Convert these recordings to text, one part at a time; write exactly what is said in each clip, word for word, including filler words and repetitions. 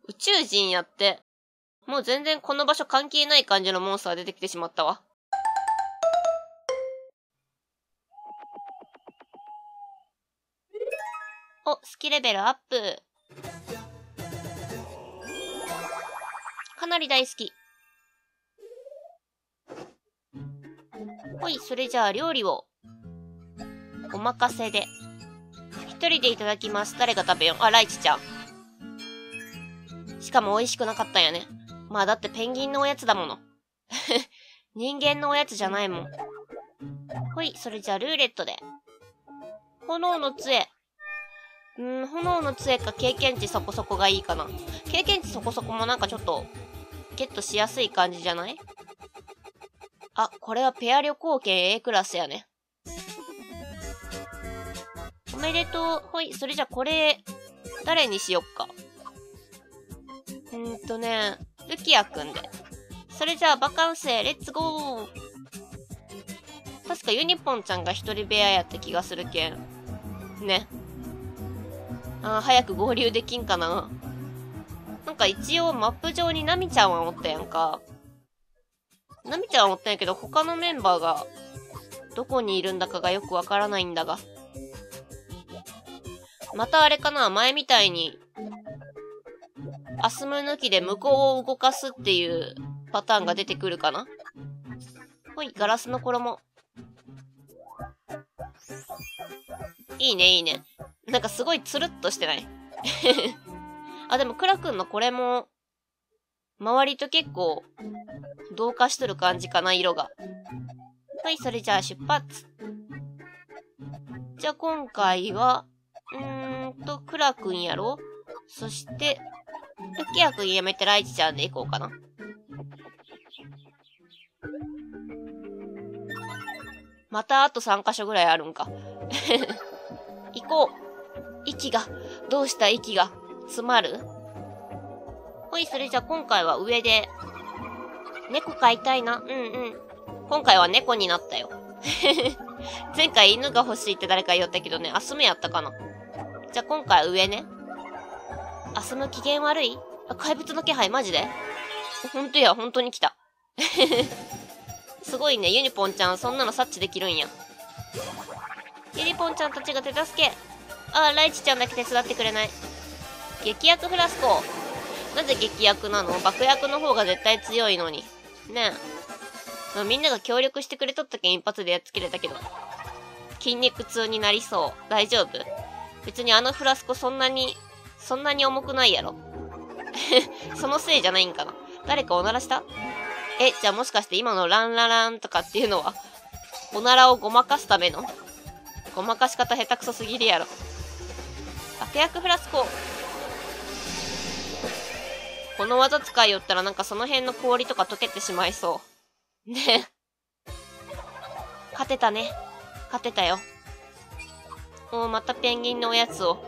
宇宙人やって。もう全然この場所関係ない感じのモンスター出てきてしまったわ。お、好きレベルアップ。かなり大好き。ほい、それじゃあ料理を。お任せで。一人でいただきます。誰が食べよう。あ、ライチちゃん。しかも美味しくなかったんやね。まあだってペンギンのおやつだもの。人間のおやつじゃないもん。ほい、それじゃあルーレットで。炎の杖。うーん、炎の杖か経験値そこそこがいいかな。経験値そこそこもなんかちょっと、ゲットしやすい感じじゃない？あ、これはペア旅行券 A クラスやね。おめでとう。ほい、それじゃあこれ、誰にしよっか。うーんとね、ルキアくんで。それじゃあバカンスへ、レッツゴー。確かユニポンちゃんが一人部屋やった気がするけん。ね。あー、早く合流できんかな。なんか一応マップ上にナミちゃんはおったやんか。ナミちゃんはおったんやけど、他のメンバーがどこにいるんだかがよくわからないんだが。またあれかな、前みたいに、アスム抜きで向こうを動かすっていうパターンが出てくるかな。ほい、ガラスの衣。いいね、いいね。なんかすごいつるっとしてない？あ、でもクラくんのこれも、周りと結構、同化しとる感じかな、色が。はい、それじゃあ出発。じゃあ今回は、うーんと、クラくんやろ？そして、ルキアくんやめてライチちゃんで行こうかな。またあとさん箇所ぐらいあるんか。行こう。息が、どうした息が、詰まる？ほい、それじゃあ今回は上で、猫飼いたいな。うんうん。今回は猫になったよ。前回犬が欲しいって誰か言ったけどね、アスムやったかな。じゃあ今回は上ね。アスム機嫌悪い？あ、怪物の気配マジで？ほんとや、ほんとに来た。すごいね、ユニポンちゃんそんなの察知できるんや。ユニポンちゃんたちが手助け。あー、ライチちゃんだけ手伝ってくれない。劇薬フラスコ。なぜ劇薬なの？爆薬の方が絶対強いのに。ねえ。まあ、みんなが協力してくれとったけん一発でやっつけれたけど。筋肉痛になりそう。大丈夫？別にあのフラスコそんなに、そんなに重くないやろ。そのせいじゃないんかな。誰かおならした？え、じゃあもしかして今のランラランとかっていうのは、おならをごまかすための？ごまかし方下手くそすぎるやろ。爆薬フラスコ。この技使いよったらなんかその辺の氷とか溶けてしまいそう。ね。勝てたね。勝てたよ。おー、またペンギンのおやつを。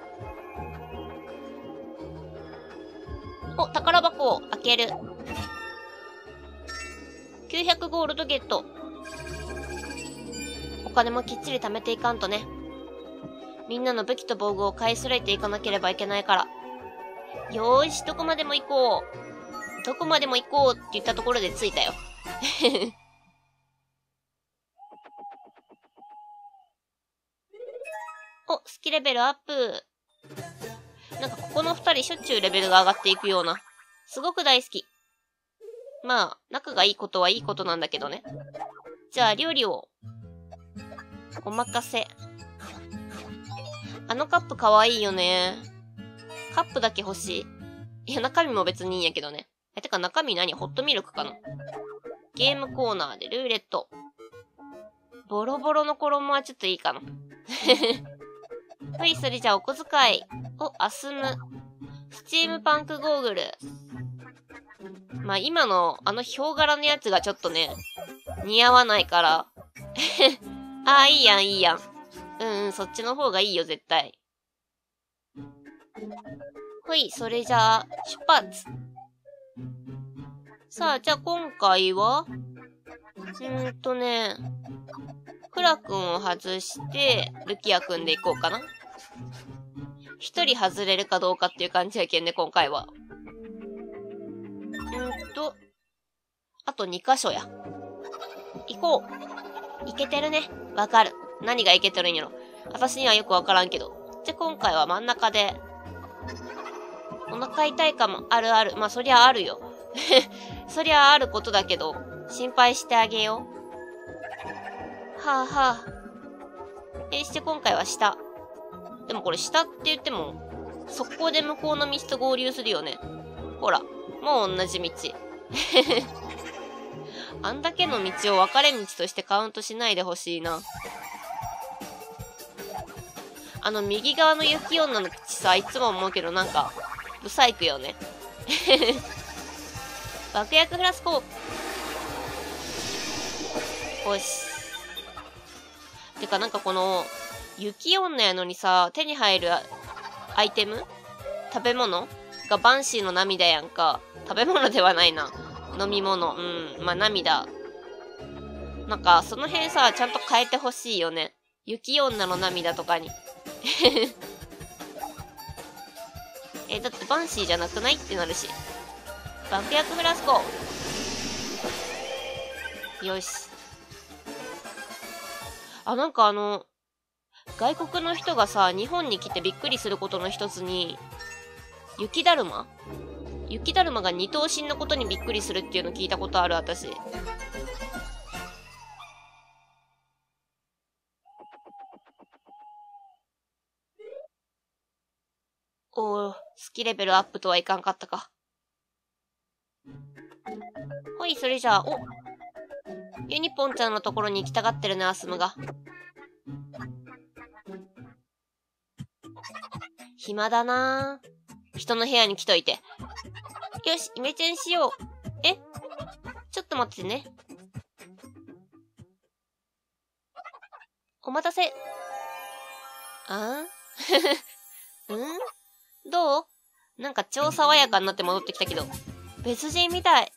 お、宝箱を開ける。きゅうひゃくゴールドゲット。お金もきっちり貯めていかんとね。みんなの武器と防具を買い揃えていかなければいけないから。よーし、どこまでも行こう。どこまでも行こうって言ったところで着いたよ。お、好きレベルアップ。なんかここの二人しょっちゅうレベルが上がっていくような。すごく大好き。まあ、仲がいいことはいいことなんだけどね。じゃあ、料理を。お任せ。あのカップかわいいよね。カップだけ欲しい。いや、中身も別にいいんやけどね。え、てか中身何？ホットミルクかな？ゲームコーナーでルーレット。ボロボロの衣はちょっといいかな。はい、それじゃあお小遣い。お、アスム。スチームパンクゴーグル。まあ今のあのヒョウ柄のやつがちょっとね、似合わないから。ああ、いいやん、いいやん。うんうん、そっちの方がいいよ、絶対。ほい、それじゃあ、出発。さあ、じゃあ今回は、うーんとね、クラくんを外して、ルキアくんで行こうかな。 一人外れるかどうかっていう感じやけんね、今回は。んーと、あとに箇所や。行こう。いけてるね。わかる。何がいけてるんやろ。私にはよくわからんけど。じゃ、今回は真ん中で。お腹痛いかも。あるある。まあ、そりゃあるよ。そりゃあることだけど、心配してあげよう。はあはあ。え、して今回は下。でもこれ下って言っても、速攻で向こうの道と合流するよね。ほら、もう同じ道。あんだけの道を分かれ道としてカウントしないでほしいな。あの右側の雪女の口さ、いつも思うけどなんか、ブサイクよね。爆薬フラスコ。よし。てかなんかこの、雪女やのにさ、手に入るアイテム食べ物がバンシーの涙やんか。食べ物ではないな。飲み物。うん。まあ、涙。なんか、その辺さ、ちゃんと変えてほしいよね。雪女の涙とかに。え、だってバンシーじゃなくないってなるし。爆薬フラスコ。よし。あ、なんかあの、外国の人がさ、日本に来てびっくりすることの一つに、雪だるま雪だるまが二頭身のことにびっくりするっていうの聞いたことある、私。おー、好きレベルアップとはいかんかったか。ほい、それじゃあ、おユニポンちゃんのところに行きたがってるね、アスムが。暇だなぁ。人の部屋に来といて。よし、イメチェンしよう。えちょっと待ってね。お待たせ。あんうんどうなんか超爽やかになって戻ってきたけど。別人みたい。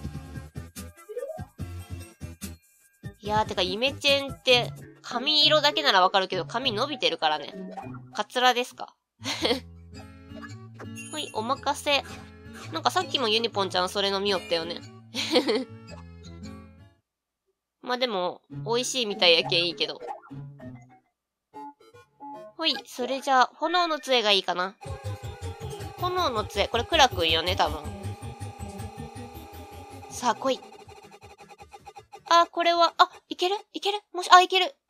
いやー、てか、イメチェンって、髪色だけならわかるけど、髪伸びてるからね。カツラですかはい、お任せ。なんかさっきもユニポンちゃんそれ飲みよったよね。まあでも、美味しいみたいやけんいいけど。ほい、それじゃあ、炎の杖がいいかな。炎の杖、これクラくんよね、多分。さあ、来い。あ、これは、あ、いけるいけるもし、あ、いける。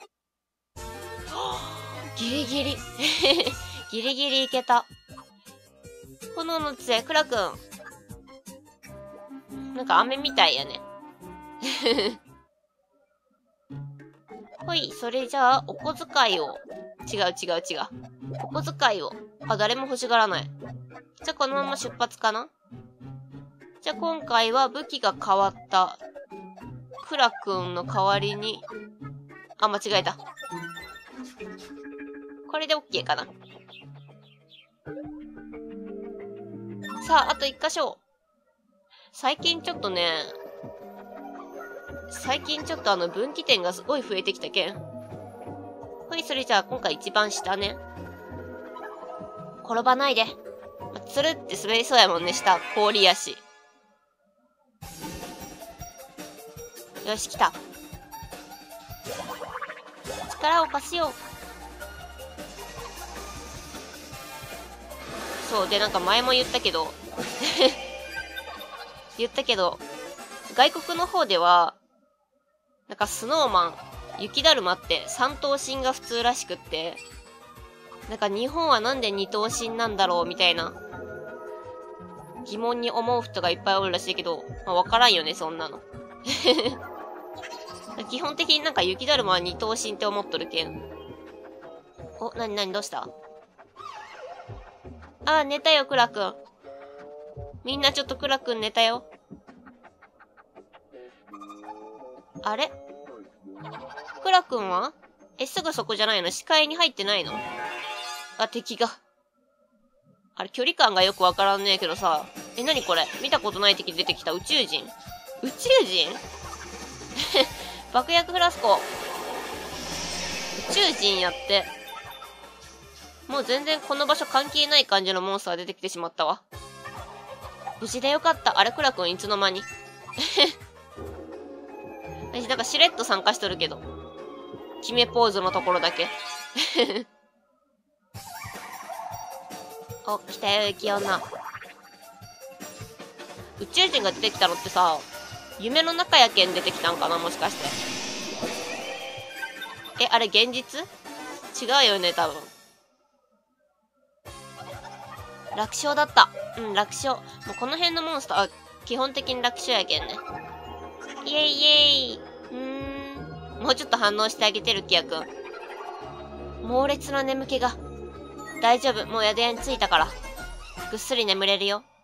ギリギリ。ギリギリいけた。炎の杖、クラくん。なんか飴みたいやね。ほい、それじゃあ、お小遣いを。違う違う違う。お小遣いを。あ、誰も欲しがらない。じゃあ、このまま出発かな。じゃあ、今回は武器が変わった。クラくんの代わりに。あ、間違えた。これで OK かな。さあ、あと一箇所。最近ちょっとね、最近ちょっとあの分岐点がすごい増えてきたけん。ほい、それじゃあ今回一番下ね。転ばないで。つるって滑りそうやもんね、下。氷やし。よし、来た。力を貸しよう。そう、で、なんか前も言ったけど、言ったけど、外国の方では、なんかスノーマン、雪だるまって三頭身が普通らしくって、なんか日本はなんで二頭身なんだろうみたいな疑問に思う人がいっぱいおるらしいけど、まあ、わからんよね、そんなの。基本的になんか雪だるまは二頭身って思っとるけん。お、なになにどうしたあー、寝たよ、クラくん。みんなちょっとクラくん寝たよ。あれクラくんはえ、すぐそこじゃないの？視界に入ってないの？あ、敵が。あれ、距離感がよくわからんねえけどさ。え、なにこれ？見たことない敵出てきた。宇宙人？宇宙人爆薬フラスコ。宇宙人やって。 もう全然この場所関係ない感じのモンスター出てきてしまったわ。無事でよかった。あれ、クラくんいつの間に。私、なんかしれっと参加しとるけど。決めポーズのところだけ。お、来たよ、雪女。宇宙人が出てきたのってさ、夢の中やけん出てきたんかな、もしかして。え、あれ現実？違うよね、多分。楽勝だった。うん、楽勝。もうこの辺のモンスター、基本的に楽勝やけんね。イエイイエイ。うーん。もうちょっと反応してあげてる、キヤくん。猛烈な眠気が。大丈夫、もう宿屋に着いたから。ぐっすり眠れるよ。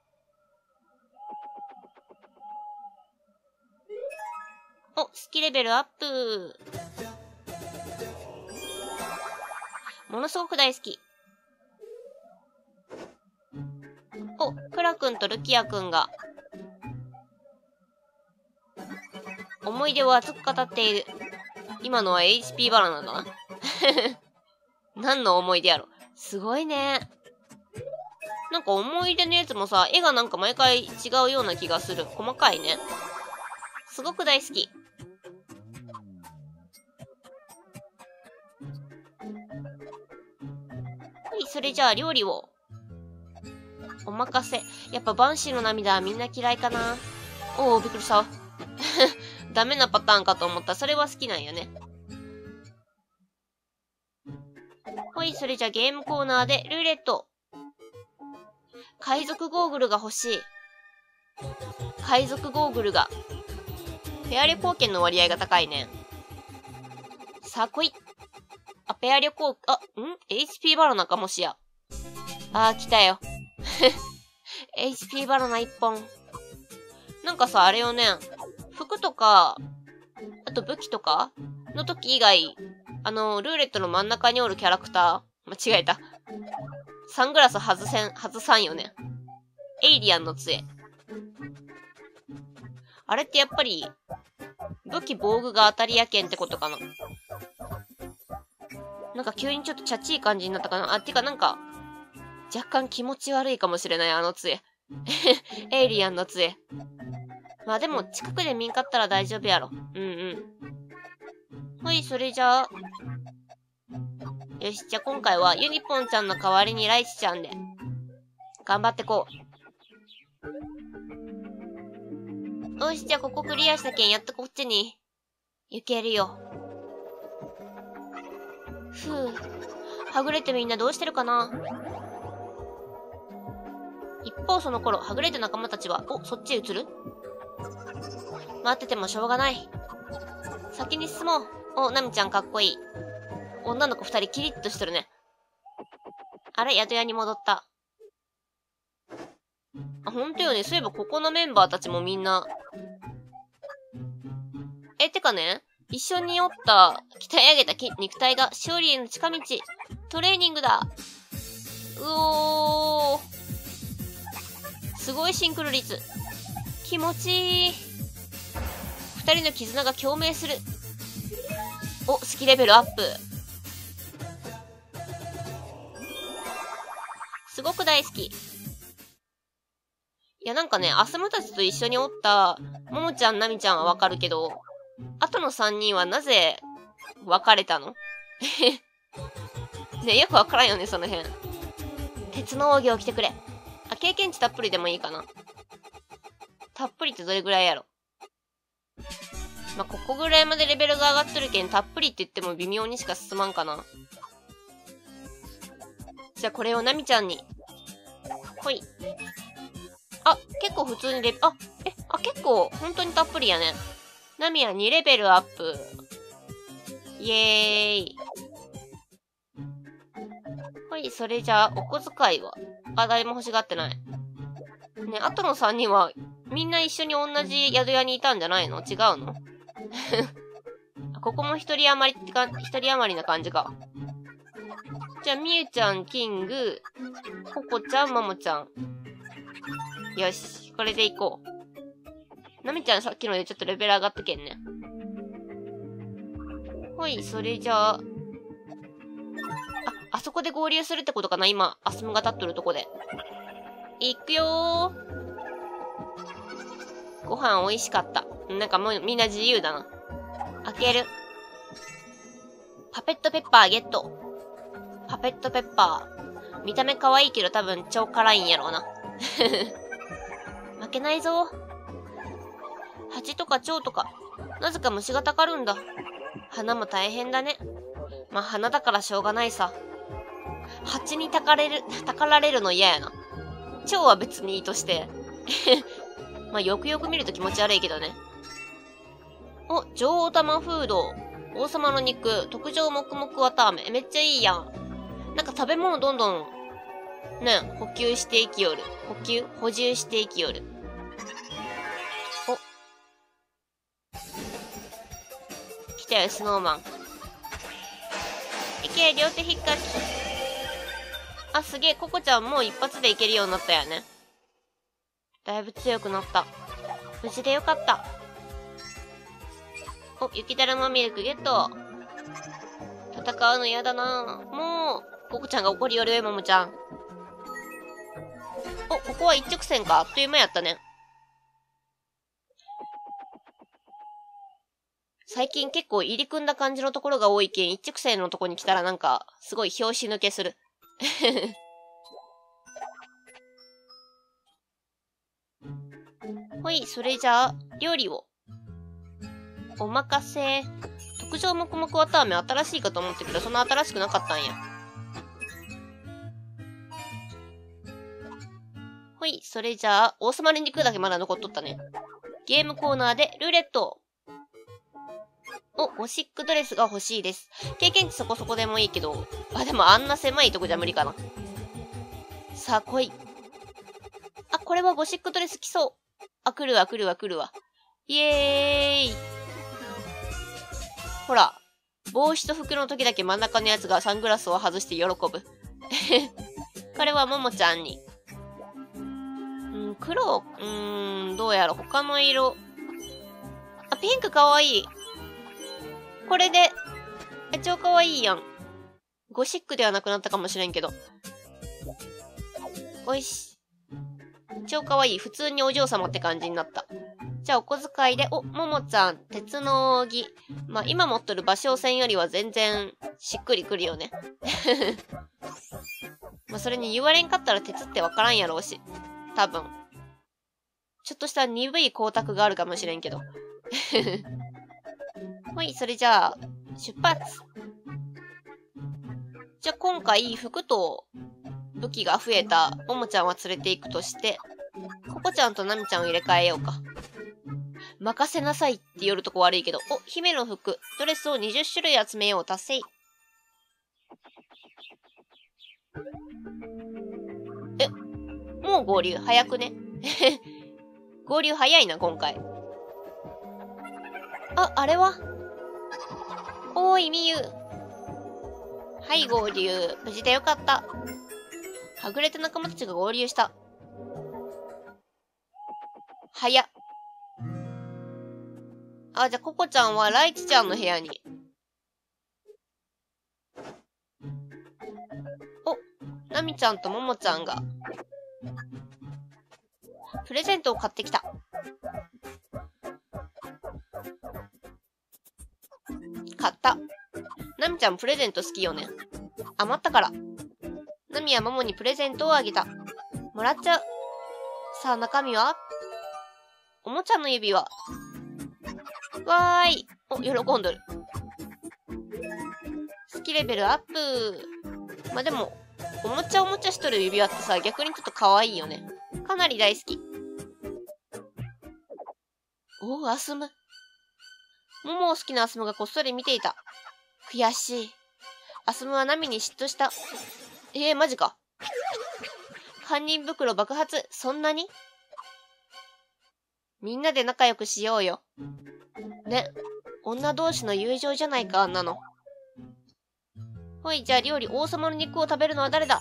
お、好きレベルアップ。ものすごく大好き。お、クラくんとルキアくんが、思い出を熱く語っている。今のは エイチピー バラナだな。何の思い出やろ。すごいね。なんか思い出のやつもさ、絵がなんか毎回違うような気がする。細かいね。すごく大好き。はい、それじゃあ料理を。お任せ。やっぱバンシーの涙はみんな嫌いかな。おお、びっくりした。ダメなパターンかと思った。それは好きなんよね。はい、それじゃあゲームコーナーでルーレット。海賊ゴーグルが欲しい。海賊ゴーグルが。ペア旅行券の割合が高いね。さあ来い。あ、ペア旅行、あ、ん ?エイチピー バロナかもしや。あー、来たよ。エイチピー バロナいっぽん。なんかさ、あれよね。服とか、あと武器とかの時以外、あの、ルーレットの真ん中におるキャラクター、間違えた。サングラス外せん、外さんよね。エイリアンの杖。あれってやっぱり、武器防具が当たりやけんってことかな。なんか急にちょっとチャチい感じになったかな。あ、てかなんか、若干気持ち悪いかもしれない、あの杖。エイリアンの杖。まあでも、近くで見んかったら大丈夫やろ。うんうん。はい、それじゃあ。よし、じゃあ今回はユニポンちゃんの代わりにライチちゃんで。頑張ってこう。よし、じゃあここクリアしたけん、やっとこっちに行けるよ。ふぅ。はぐれてみんなどうしてるかな。一方その頃、はぐれた仲間たちは、お、そっちへ移る？待っててもしょうがない。先に進もう。お、ナミちゃんかっこいい。女の子二人キリッとしてるね。あれ、宿屋に戻った。あ、ほんとよね。そういえばここのメンバーたちもみんな。え、てかね、一緒におった鍛え上げた肉体が勝利への近道。トレーニングだ。うおー。すごいシンクロ率。気持ちいい。二人の絆が共鳴する。お、好きレベルアップ。すごく大好き。いや、なんかね、アスムたちと一緒におった、ももちゃん、なみちゃんはわかるけど、あとの三人はなぜ、別れたの？ね、よくわからんよね、その辺。鉄の奥義を着てくれ。あ、経験値たっぷりでもいいかな。たっぷりってどれぐらいやろ。まあ、ここぐらいまでレベルが上がっとるけん、たっぷりって言っても微妙にしか進まんかな。じゃあこれをなみちゃんに。ほい。あ、結構普通にレベ、あ、え、あ、結構、本当にたっぷりやね。ナミはにレベルアップ。イエーイ。ほい、それじゃあ、お小遣いは。あ、誰も欲しがってない。ね、あとのさんにんは、みんな一緒に同じ宿屋にいたんじゃないの？違うの？ここも一人余りってか、一人余りな感じか。じゃあ、みゆちゃん、キング、ココちゃん、ももちゃん。よし、これでいこう。なみちゃんさっきのでちょっとレベル上がったけんね。ほい、それじゃあ、あ、 あそこで合流するってことかな今、アスムが立っとるとこで。いくよー。ご飯美味しかった。なんかもうみんな自由だな。開ける。パペットペッパーゲット。パペットペッパー。見た目可愛いけど多分超辛いんやろうな。負けないぞ。蜂とか蝶とか、なぜか虫がたかるんだ。花も大変だね。まあ、花だからしょうがないさ。蜂にたかれる、たかられるの嫌やな。蝶は別にいいとして。まあ、よくよく見ると気持ち悪いけどね。お、女王玉フード。王様の肉。特上もくもくわたあめ。めっちゃいいやん。なんか食べ物どんどん、ね、補給していきよる。補給補充していきよる。お。来たよ、スノーマン。いけ、両手引っかき。あ、すげえ、ココちゃんもう一発でいけるようになったよね。だいぶ強くなった。無事でよかった。お、雪だるまミルクゲット。戦うの嫌だな。もう、ココちゃんが怒りよるよ、ももちゃん。お、ここは一直線か。あっという間やったね。最近結構入り組んだ感じのところが多いけん、一直線のとこに来たらなんか、すごい拍子抜けする。ほい、それじゃあ、料理を。お任せ。特上もくもくわたあめ新しいかと思ったけど、そんな新しくなかったんや。ほい、それじゃあ、王様に肉だけまだ残っとったね。ゲームコーナーでルーレット。お、ゴシックドレスが欲しいです。経験値そこそこでもいいけど、あ、でもあんな狭いとこじゃ無理かな。さあ、来い。あ、これはゴシックドレス来そう。あ、来るわ、来るわ、来るわ。イエーイ。ほら、帽子と服の時だけ真ん中のやつがサングラスを外して喜ぶ。これはももちゃんに。うん、黒、うーん、どうやろ、他の色。あ、ピンクかわいい。これで、え、超かわいいやん。ゴシックではなくなったかもしれんけど。おいし。超かわいい。普通にお嬢様って感じになった。じゃあお小遣いで、お、ももちゃん、鉄の扇。まあ、今持っとる芭蕉扇よりは全然しっくりくるよね。まあ、それに言われんかったら鉄ってわからんやろうし。多分。ちょっとした鈍い光沢があるかもしれんけど。はい、それじゃあ、出発。じゃあ今回、服と武器が増えたももちゃんは連れて行くとして、ココちゃんとナミちゃんを入れ替えようか。任せなさいって言るとこ悪いけど、お、姫の服、ドレスをにじゅっしゅるい集めよう、達成。え、もう合流早くね。合流早いな、今回。あ、あれはおーい、みゆ。はい、合流。無事でよかった。はぐれた仲間たちが合流した。早っ。あ、じゃあ、ココちゃんはライチちゃんの部屋に。お、ナミちゃんとモモちゃんが、プレゼントを買ってきた。買った。ナミちゃんプレゼント好きよね。余ったから。ナミはモモにプレゼントをあげた。もらっちゃう。さあ、中身はおもちゃの指輪。わーい。お、喜んどる。好きレベルアップ。まあ、でも、おもちゃおもちゃしとる指輪ってさ、逆にちょっと可愛いよね。かなり大好き。おー、アスム。モモを好きなアスムがこっそり見ていた。悔しい。アスムはナミに嫉妬した。えー、マジか。堪忍袋爆発。そんなに？みんなで仲良くしようよ。ね。女同士の友情じゃないか、あんなの。ほい、じゃあ料理、王様の肉を食べるのは誰だ？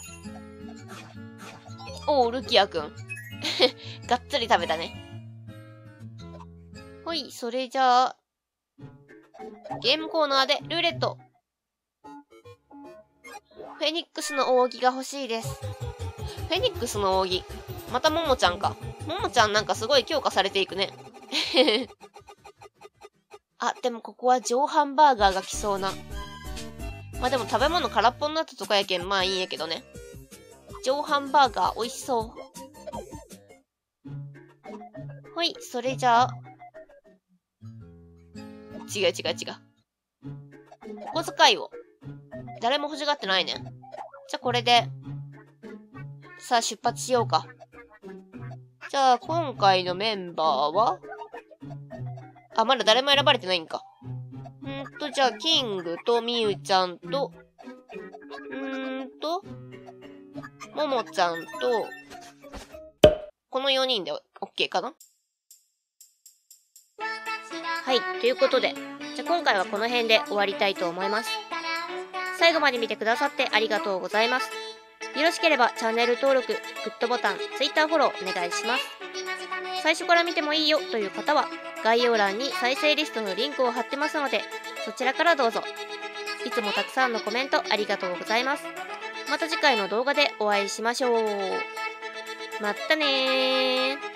おう、ルキアくん。がっつり食べたね。ほい、それじゃあ、ゲームコーナーでルーレット。 フェニックスの扇が欲しいです。フェニックスの扇。またももちゃんか。ももちゃんなんかすごい強化されていくね。あ、でもここは上ハンバーガーが来そうな。まあでも食べ物空っぽになったとかやけん、まあいいんやけどね。上ハンバーガー美味しそう。ほい、それじゃあ。違う違う違う。お小遣いを。誰も欲しがってないね。じゃあこれで。さあ出発しようか。じゃあ今回のメンバーはあ、まだ誰も選ばれてないんか。んーと、じゃあ、キングとみゆちゃんと、うーんと、ももちゃんと、このよにんで OK かな？はい、ということで、じゃあ今回はこの辺で終わりたいと思います。最後まで見てくださってありがとうございます。よろしければチャンネル登録、グッドボタン、Twitter フォローお願いします。最初から見てもいいよという方は、概要欄に再生リストのリンクを貼ってますので、そちらからどうぞ。いつもたくさんのコメントありがとうございます。また次回の動画でお会いしましょう。まったねー。